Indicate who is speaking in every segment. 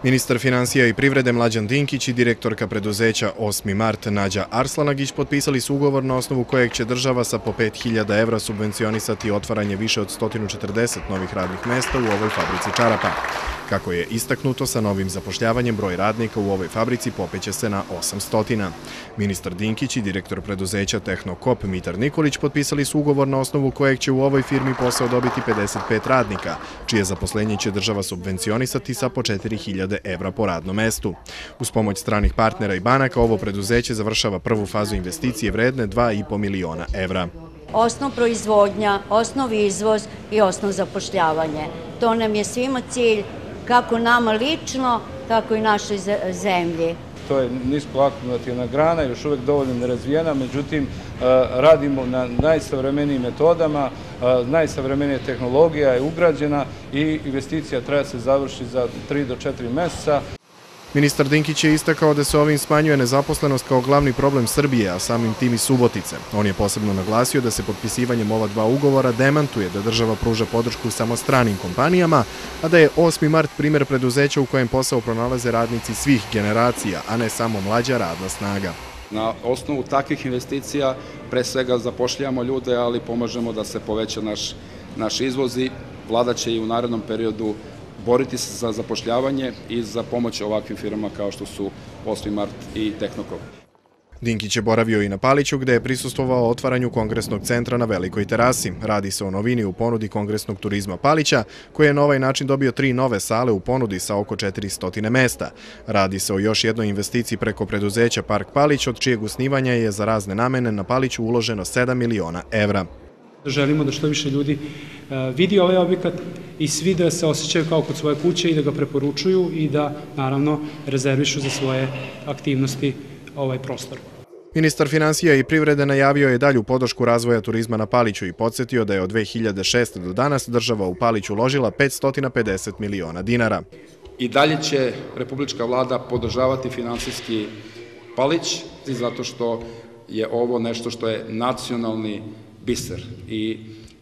Speaker 1: Ministar finansija i privrede Mlađan Dinkić i direktorka preduzeća 8. mart Nađa Arslanagić potpisali su ugovor na osnovu kojeg će država sa po 5.000 evra subvencionisati otvaranje više od 140 novih radnih mesta u ovoj fabrici čarapa. Kako je istaknuto, sa novim zapošljavanjem broj radnika u ovoj fabrici popeće se na 800. Ministar Dinkić i direktor preduzeća Tehnokop Mitar Nikolić potpisali su ugovor na osnovu kojeg će u ovoj firmi posao dobiti 55 radnika, čije zaposlenje će država subvencionisati sa po 4.000 evra po radnom mestu. Uz pomoć stranih partnera i banaka, ovo preduzeće završava prvu fazu investicije vredne 2,5 miliona evra.
Speaker 2: Osnov proizvodnja, osnov izvoz i osnov zapošljavanje. To nam je svima cilj, kako nama lično, tako i našoj zemlji.
Speaker 3: To je nisko akumulativna grana, još uvek dovoljno nerazvijena, međutim radimo na najsavremenijim metodama, najsavremenija tehnologija je ugrađena i investicija treba se završiti za 3 do 4 meseca.
Speaker 1: Ministar Dinkić je istakao da se ovim smanjuje nezaposlenost kao glavni problem Srbije, a samim tim i Subotice. On je posebno naglasio da se potpisivanjem ova dva ugovora demantuje da država pruža podršku samo stranim kompanijama, a da je 8. mart primjer preduzeća u kojem posao pronalaze radnici svih generacija, a ne samo mlađa radna snaga.
Speaker 4: Na osnovu takvih investicija pre svega zapošljavamo ljude, ali pomažemo da se poveća naš izvoz i vlada će i u narednom periodu boriti se za zapošljavanje i za pomoć ovakvim firmama kao što su 8. mart i Tehnokop.
Speaker 1: Dinkić je boravio i na Paliću, gde je prisustvovao otvaranju kongresnog centra na Velikoj terasi. Radi se o novini u ponudi kongresnog turizma Palića, koji je na ovaj način dobio 3 nove sale u ponudi sa oko 400 mesta. Radi se o još jednoj investiciji preko preduzeća Park Palić, od čijeg osnivanja je za razne namene na Paliću uloženo 7 miliona evra.
Speaker 5: Želimo da što više ljudi vidi ovaj objekat i svi da se osjećaju kao kod svoje kuće i da ga preporučuju i da, naravno, rezervišu za svoje aktivnosti ovaj prostor.
Speaker 1: Ministar finansija i privrede najavio je dalju podršku razvoja turizma na Paliću i podsjetio da je od 2006. do danas država u Palić uložila 550 miliona dinara.
Speaker 4: I dalje će republička vlada podržavati finansijski Palić, zato što je ovo nešto što je nacionalni biser i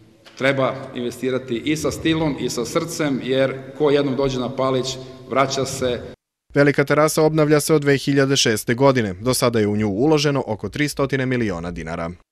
Speaker 4: treba investirati i sa stilom i sa srcem, jer ko jednom dođe na Palić, vraća se.
Speaker 1: Velika terasa obnavlja se od 2006. godine. Do sada je u nju uloženo oko 300 miliona dinara.